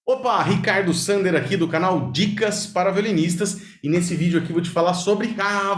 Opa, Ricardo Sander aqui do canal Dicas para Violinistas e nesse vídeo aqui vou te falar sobre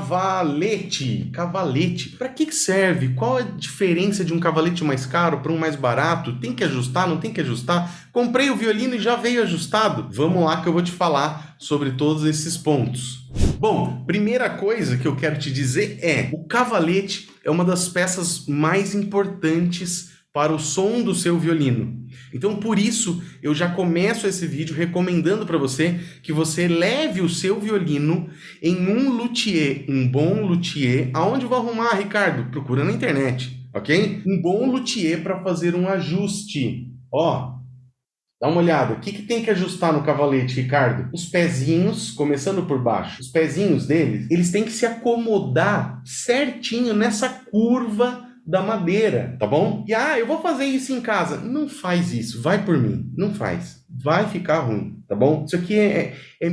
cavalete. Cavalete, para que serve? Qual a diferença de um cavalete mais caro para um mais barato? Tem que ajustar, não tem que ajustar? Comprei o violino e já veio ajustado? Vamos lá que eu vou te falar sobre todos esses pontos. Bom, primeira coisa que eu quero te dizer é: o cavalete é uma das peças mais importantes para o som do seu violino. Então, por isso, eu já começo esse vídeo recomendando para você que você leve o seu violino em um luthier, um bom luthier. Aonde eu vou arrumar, Ricardo? Procura na internet, ok? Um bom luthier para fazer um ajuste. Ó, dá uma olhada. O que tem que ajustar no cavalete, Ricardo? Os pezinhos, começando por baixo. Os pezinhos deles, eles têm que se acomodar certinho nessa curva da madeira, tá bom? E eu vou fazer isso em casa. Não faz isso, vai por mim. Não faz. Vai ficar ruim, tá bom? Isso aqui é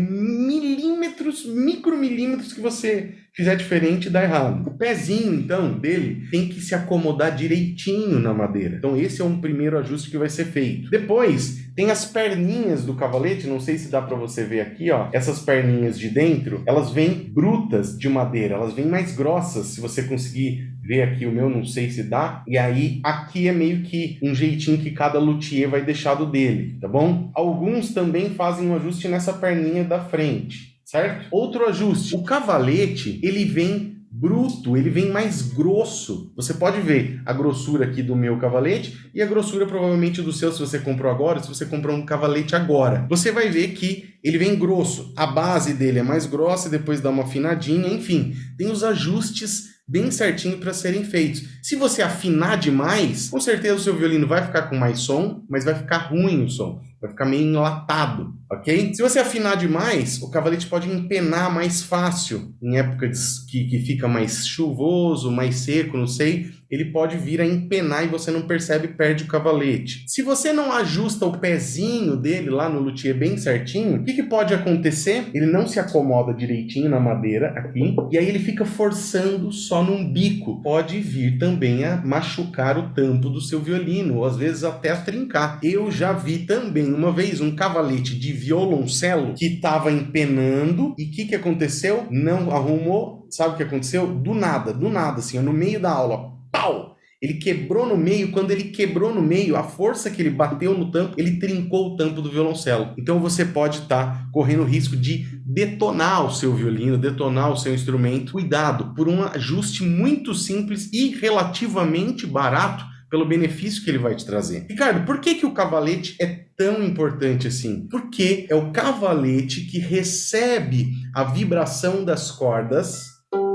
milímetros, micromilímetros que você fizer diferente dá errado. O pezinho, então, dele tem que se acomodar direitinho na madeira. Então esse é um primeiro ajuste que vai ser feito. Depois, tem as perninhas do cavalete, não sei se dá para você ver aqui, ó. Essas perninhas de dentro, elas vêm brutas de madeira, elas vêm mais grossas, se você conseguir ver aqui o meu, não sei se dá. E aí, aqui é meio que um jeitinho que cada luthier vai deixar do dele, tá bom? Alguns também fazem um ajuste nessa perninha da frente, certo? Outro ajuste, o cavalete, ele vem bruto, ele vem mais grosso. Você pode ver a grossura aqui do meu cavalete e a grossura provavelmente do seu, se você comprou agora, se você comprou um cavalete agora. Você vai ver que ele vem grosso, a base dele é mais grossa e depois dá uma afinadinha, enfim. Tem os ajustes bem certinho para serem feitos. Se você afinar demais, com certeza o seu violino vai ficar com mais som, mas vai ficar ruim o som. Vai ficar meio enlatado, ok? Se você afinar demais, o cavalete pode empenar mais fácil. Em épocas que fica mais chuvoso, mais seco, não sei, ele pode vir a empenar e você não percebe e perde o cavalete. Se você não ajusta o pezinho dele lá no luthier bem certinho, o que pode acontecer? Ele não se acomoda direitinho na madeira aqui, e aí ele fica forçando só num bico. Pode vir também a machucar o tampo do seu violino, ou às vezes até a trincar. Eu já vi também uma vez um cavalete de violoncelo que estava empenando, e o que aconteceu? Não arrumou. Sabe o que aconteceu? Do nada, assim, no meio da aula, pau! Ele quebrou no meio. Quando ele quebrou no meio, a força que ele bateu no tampo, ele trincou o tampo do violoncelo. Então você pode estar correndo o risco de detonar o seu violino, detonar o seu instrumento. Cuidado, por um ajuste muito simples e relativamente barato, pelo benefício que ele vai te trazer. Ricardo, por que o cavalete é tão importante assim? Porque é o cavalete que recebe a vibração das cordas.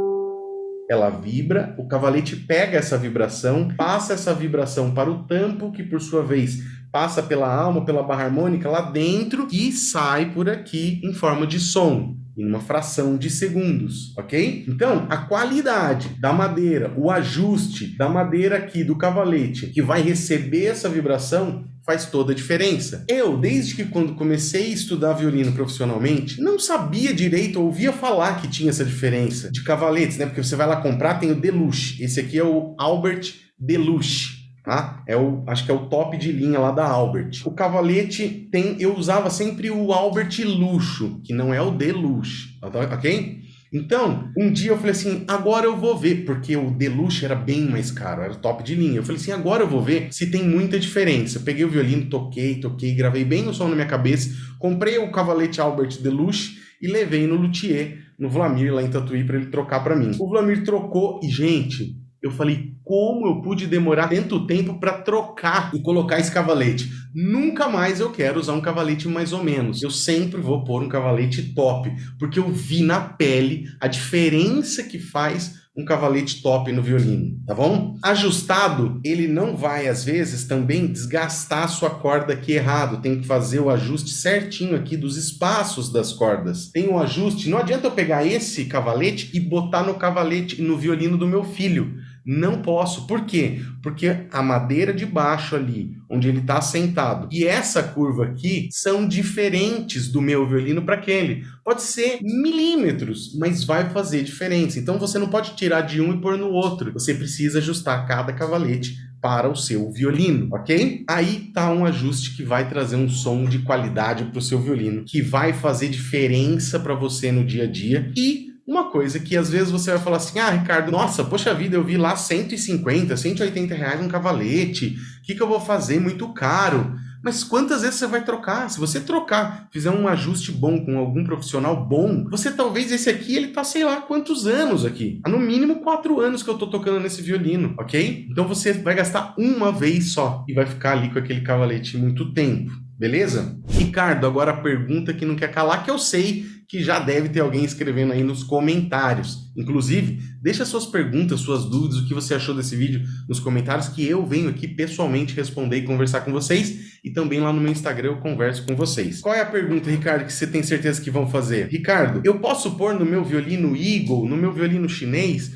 Ela vibra, o cavalete pega essa vibração, passa essa vibração para o tampo, que por sua vez passa pela alma, pela barra harmônica lá dentro e sai por aqui em forma de som, em uma fração de segundos, ok? Então, a qualidade da madeira, o ajuste da madeira aqui do cavalete, que vai receber essa vibração, faz toda a diferença. Eu, desde que quando comecei a estudar violino profissionalmente, não sabia direito, ouvia falar que tinha essa diferença de cavaletes, né? Porque você vai lá comprar, tem o Deluxe. Esse aqui é o Albert Deluxe. Tá? Acho que é o top de linha lá da Albert. O cavalete eu usava sempre o Albert Luxo, que não é o Deluxe, ok? Então, um dia eu falei assim, agora eu vou ver, porque o Deluxe era bem mais caro, era top de linha. Eu falei assim, agora eu vou ver se tem muita diferença. Eu peguei o violino, toquei, gravei bem o som na minha cabeça, comprei o cavalete Albert Deluxe e levei no luthier, no Vlamir, lá em Tatuí, para ele trocar para mim. O Vlamir trocou e, gente, eu falei, como eu pude demorar tanto tempo para trocar e colocar esse cavalete? Nunca mais eu quero usar um cavalete mais ou menos. Eu sempre vou pôr um cavalete top, porque eu vi na pele a diferença que faz um cavalete top no violino, tá bom? Ajustado, ele não vai, às vezes, também desgastar a sua corda aqui errado. Tem que fazer o ajuste certinho aqui dos espaços das cordas. Tem um ajuste, não adianta eu pegar esse cavalete e botar no violino do meu filho. Não posso. Por quê? Porque a madeira de baixo ali, onde ele está sentado, e essa curva aqui são diferentes do meu violino para aquele. Pode ser milímetros, mas vai fazer diferença. Então você não pode tirar de um e pôr no outro. Você precisa ajustar cada cavalete para o seu violino, ok? Aí tá um ajuste que vai trazer um som de qualidade para o seu violino, que vai fazer diferença para você no dia a dia. E uma coisa que às vezes você vai falar assim, ah, Ricardo, nossa, poxa vida, eu vi lá 150, 180 reais um cavalete, o que eu vou fazer? Muito caro. Mas quantas vezes você vai trocar? Se você trocar, fizer um ajuste bom com algum profissional bom, você talvez esse aqui, ele tá sei lá quantos anos aqui. Há no mínimo 4 anos que eu tô tocando nesse violino, ok? Então você vai gastar uma vez só e vai ficar ali com aquele cavalete muito tempo. Beleza? Ricardo, agora a pergunta que não quer calar, que eu sei que já deve ter alguém escrevendo aí nos comentários. Inclusive, deixa suas perguntas, suas dúvidas, o que você achou desse vídeo nos comentários, que eu venho aqui pessoalmente responder e conversar com vocês. E também lá no meu Instagram eu converso com vocês. Qual é a pergunta, Ricardo, que você tem certeza que vão fazer? Ricardo, eu posso pôr no meu violino Eagle, no meu violino chinês,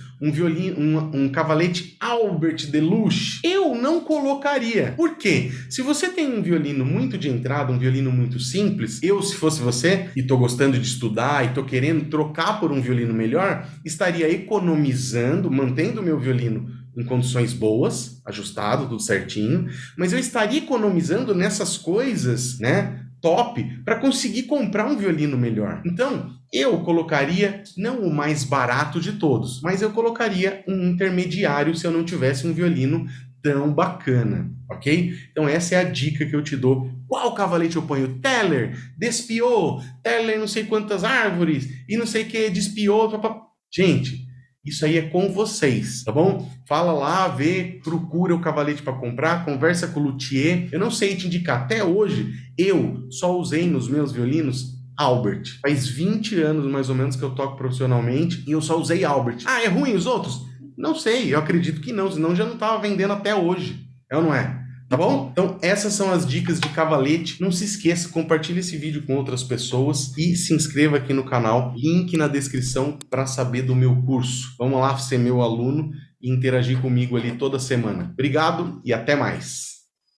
um cavalete Albert Deluxe? Eu não colocaria. Por quê? Se você tem um violino muito de entrada, um violino muito simples, eu, se fosse você, e tô gostando de estudar, e tô querendo trocar por um violino melhor, estaria economizando, mantendo o meu violino em condições boas, ajustado, tudo certinho, mas eu estaria economizando nessas coisas, né, top, para conseguir comprar um violino melhor. Então, eu colocaria não o mais barato de todos, mas eu colocaria um intermediário se eu não tivesse um violino tão bacana, ok? Então essa é a dica que eu te dou. Qual cavalete eu ponho? Teller, despiou, Teller não sei quantas árvores, e não sei o que, despiou, gente, isso aí é com vocês, tá bom? Fala lá, vê, procura o cavalete para comprar, conversa com o luthier. Eu não sei te indicar. Até hoje, eu só usei nos meus violinos Albert. Faz 20 anos, mais ou menos, que eu toco profissionalmente e eu só usei Albert. Ah, é ruim os outros? Não sei, eu acredito que não, senão já não tava vendendo até hoje. É ou não é? Tá bom? Então essas são as dicas de cavalete. Não se esqueça, compartilhe esse vídeo com outras pessoas e se inscreva aqui no canal. Link na descrição para saber do meu curso. Vamos lá ser meu aluno e interagir comigo ali toda semana. Obrigado e até mais.